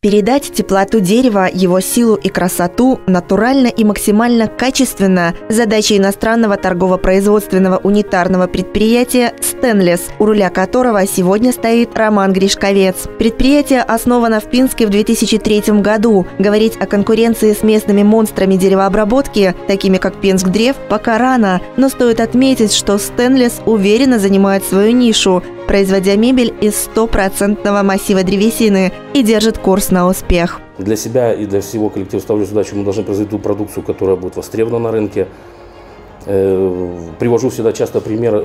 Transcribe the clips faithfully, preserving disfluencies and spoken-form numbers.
Передать теплоту дерева, его силу и красоту натурально и максимально качественно – задача иностранного торгово-производственного унитарного предприятия «Стенлес», у руля которого сегодня стоит Роман Гришковец. Предприятие основано в Пинске в две тысячи третьем году. Говорить о конкуренции с местными монстрами деревообработки, такими как Пинскдрев, пока рано, но стоит отметить, что «Стенлес» уверенно занимает свою нишу, производя мебель из стопроцентного массива древесины, и держит курс на успех. Для себя и для всего коллектива ставлю задачу: мы должны производить ту продукцию, которая будет востребована на рынке. Привожу всегда часто пример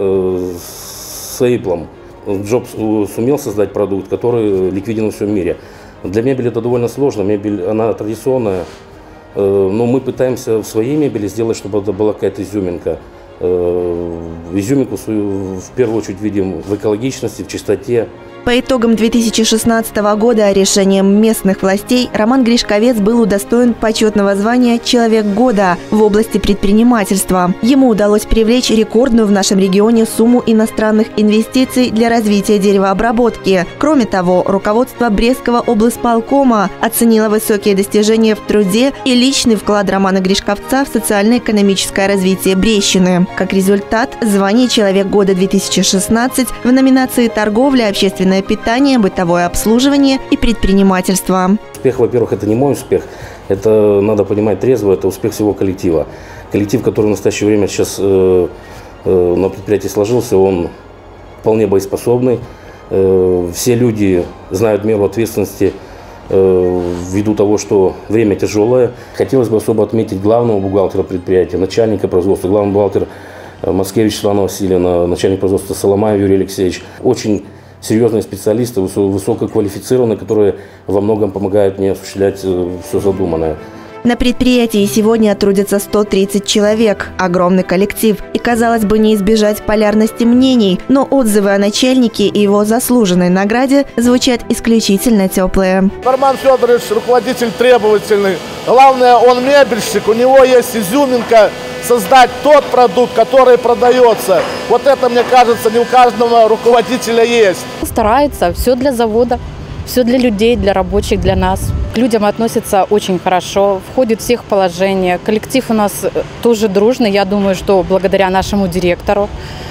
с Apple. Джобс сумел создать продукт, который ликвиден во всем мире. Для мебели это довольно сложно, мебель, она традиционная, но мы пытаемся в своей мебели сделать, чтобы это была какая-то изюминка. Изюминку свою в первую очередь видим в экологичности, в чистоте. По итогам две тысячи шестнадцатого года решением местных властей Роман Гришковец был удостоен почетного звания «Человек года» в области предпринимательства. Ему удалось привлечь рекордную в нашем регионе сумму иностранных инвестиций для развития деревообработки. Кроме того, руководство Брестского облсполкома оценило высокие достижения в труде и личный вклад Романа Гришковца в социально-экономическое развитие Брестщины. Как результат, звание «Человек года две тысячи шестнадцать» в номинации «Торговля, общественное питание, бытовое обслуживание и предпринимательство». Успех, во-первых, это не мой успех, это надо понимать трезво, это успех всего коллектива. Коллектив, который в настоящее время сейчас э, э, на предприятии сложился, он вполне боеспособный. Э, все люди знают меру ответственности э, ввиду того, что время тяжелое. Хотелось бы особо отметить главного бухгалтера предприятия, начальника производства, главный бухгалтер Маскевич Светлана Васильевна, начальник производства Соломаев Юрий Алексеевич. Очень серьезные специалисты, высококвалифицированные, которые во многом помогают мне осуществлять все задуманное. На предприятии сегодня трудятся сто тридцать человек. Огромный коллектив. И, казалось бы, не избежать полярности мнений, но отзывы о начальнике и его заслуженной награде звучат исключительно теплые. Роман Федорович руководитель требовательный. Главное, он мебельщик, у него есть изюминка создать тот продукт, который продается. Вот это, мне кажется, не у каждого руководителя есть. Старается, все для завода, все для людей, для рабочих, для нас. К людям относятся очень хорошо, входит в всех положения. Коллектив у нас тоже дружный, я думаю, что благодаря нашему директору.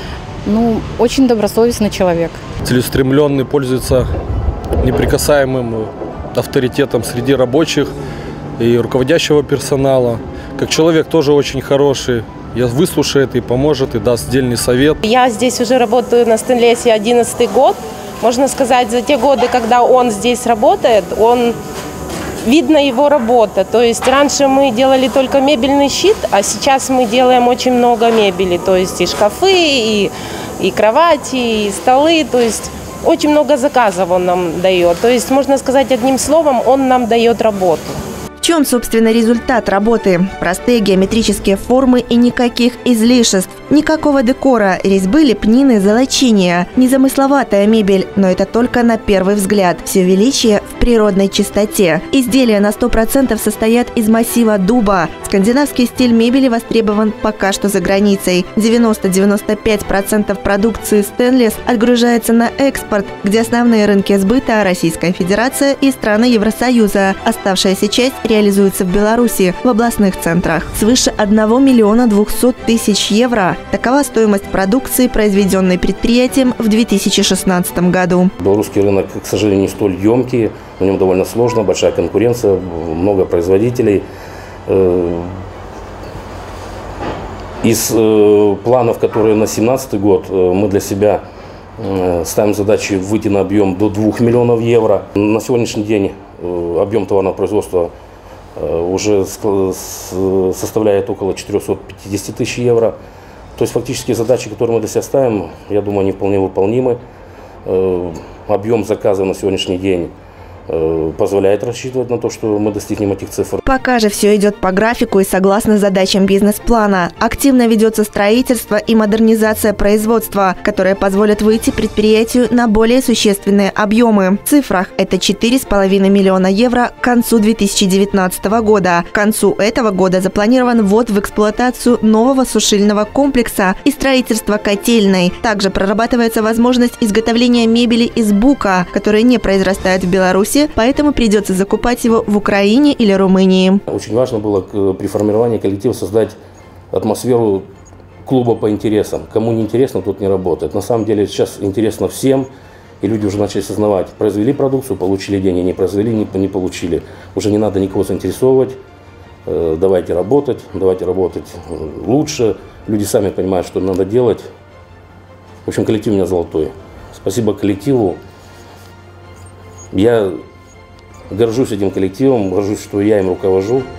Ну, очень добросовестный человек. Целеустремленный, пользуется неприкасаемым авторитетом среди рабочих и руководящего персонала. Как человек тоже очень хороший. Я выслушает и поможет, и даст дельный совет. Я здесь уже работаю на Стенлесе одиннадцатый год. Можно сказать, за те годы, когда он здесь работает, он видно его работа. То есть раньше мы делали только мебельный щит, а сейчас мы делаем очень много мебели. То есть и шкафы, и, и кровати, и столы. То есть очень много заказов он нам дает. То есть, можно сказать, одним словом, он нам дает работу. В чем, собственно, результат работы? Простые геометрические формы и никаких излишеств. Никакого декора, резьбы, лепнины, золочения. Незамысловатая мебель, но это только на первый взгляд. Все величие в природной чистоте. Изделия на сто процентов состоят из массива дуба. Скандинавский стиль мебели востребован пока что за границей. девяносто-девяносто пять процентов продукции Стенлес отгружается на экспорт, где основные рынки сбыта – Российская Федерация и страны Евросоюза. Оставшаяся часть реализуется в Беларуси, в областных центрах. Свыше одного миллиона двухсот тысяч евро. Такова стоимость продукции, произведенной предприятием в две тысячи шестнадцатом году. Белорусский рынок, к сожалению, не столь емкий, на нем довольно сложно, большая конкуренция, много производителей. Из планов, которые на две тысячи семнадцатый год, мы для себя ставим задачи выйти на объем до двух миллионов евро. На сегодняшний день объем товарного производства уже составляет около четырёхсот пятидесяти тысяч евро. То есть фактически задачи, которые мы для себя ставим, я думаю, они вполне выполнимы. Объем заказа на сегодняшний день позволяет рассчитывать на то, что мы достигнем этих цифр. Пока же все идет по графику и согласно задачам бизнес-плана. Активно ведется строительство и модернизация производства, которые позволят выйти предприятию на более существенные объемы. В цифрах это четыре с половиной миллиона евро к концу две тысячи девятнадцатого года. К концу этого года запланирован ввод в эксплуатацию нового сушильного комплекса и строительство котельной. Также прорабатывается возможность изготовления мебели из бука, которые не произрастают в Беларуси, Беларуси, поэтому придется закупать его в Украине или Румынии. Очень важно было при формировании коллектива создать атмосферу клуба по интересам. Кому не интересно, тот не работает. На самом деле сейчас интересно всем, и люди уже начали осознавать. Произвели продукцию, получили деньги, не произвели, не, не получили. Уже не надо никого заинтересовывать. Давайте работать, давайте работать лучше. Люди сами понимают, что надо делать. В общем, коллектив у меня золотой. Спасибо коллективу. Я горжусь этим коллективом, горжусь, что я им руковожу.